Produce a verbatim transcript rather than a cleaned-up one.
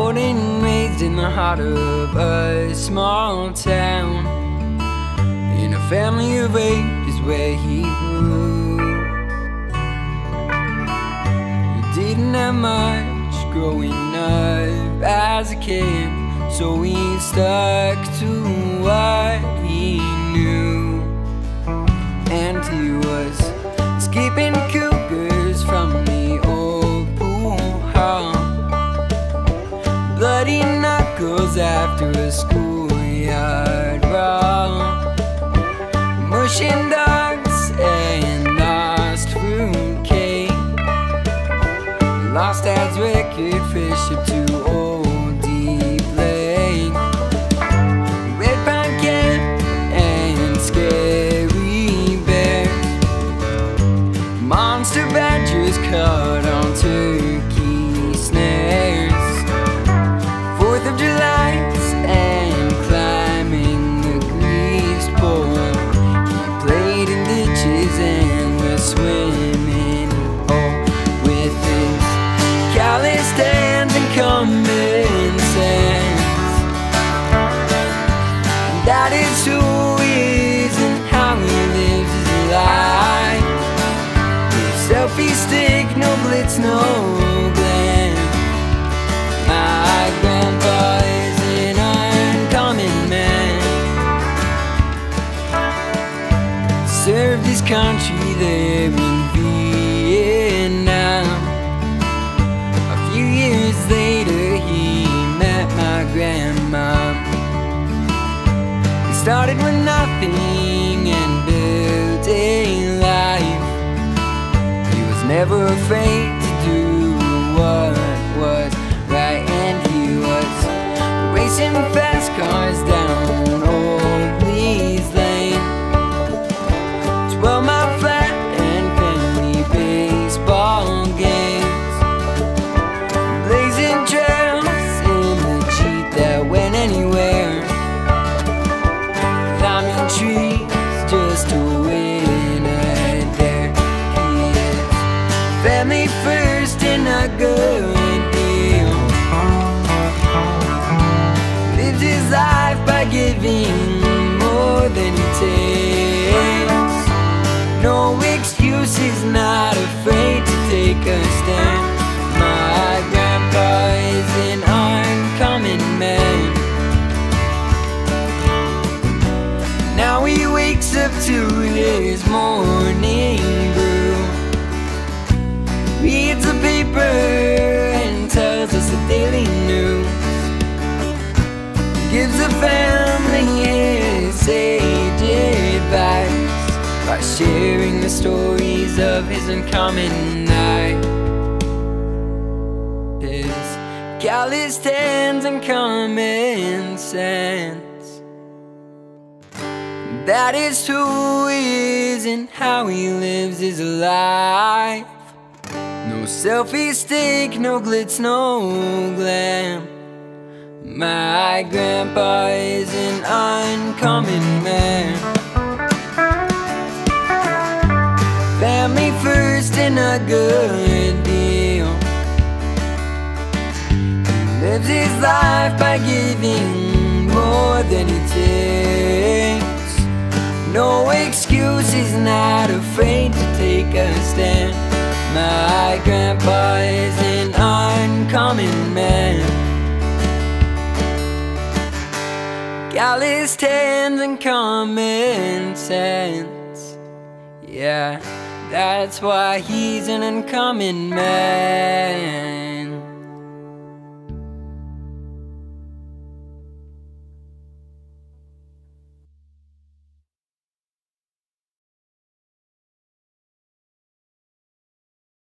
Born and raised in the heart of a small town, in a family of eight is where he grew. He didn't have much growing up as a kid, so he stuck to what he knew. And he was escaping cougars from the old pool hall, bloody knuckles after a schoolyard brawl, mushing dogs and lost fruitcake, lost dad's record fish up to old deep lake, red pine camp and scary bears, monster badgers caught on turkey snares, Fourth of July's and climbing the greased pole. He played in ditches and the swimming hole with his calloused hands and common sense. And that is who he is and how he lives his life. No selfie stick, no glitz, no glam. My grandpa is an uncommon man. Served his country there in Vietnam. A few years later he met my grandma. He started with nothing and built a life. He was never afraid to do what was right, and he was racing fast cars down Old Lee's Lane, twelve mile flat and family baseball games, blazing trails in the Jeep that went anywhere, climbing trees just to win a dare. He is family first and a good deal, lives his life by giving more than he takes. No excuse, he's not afraid to take a stand. My grandpa is an uncommon man. Now he wakes up to his morning brew, reads the paper and tells us the daily news, gives the family his sage advice by sharing the stories of his uncommon night. His calloused hands and common sense, that is who he is and how he lives his life. No selfie stick, no glitz, no glam. My grandpa is an uncommon man. Family first and a good deal, he lives his life by giving more than he takes. No excuse, he's not afraid to take a stand. My grandpa is an uncommon man. Calloused hands and common sense, yeah, that's why he's an uncommon man.